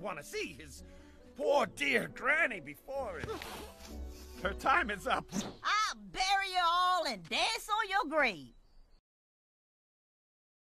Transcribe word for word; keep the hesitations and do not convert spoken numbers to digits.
want to see his poor dear granny before it. Her time is up. I'll bury you all and dance on your grave.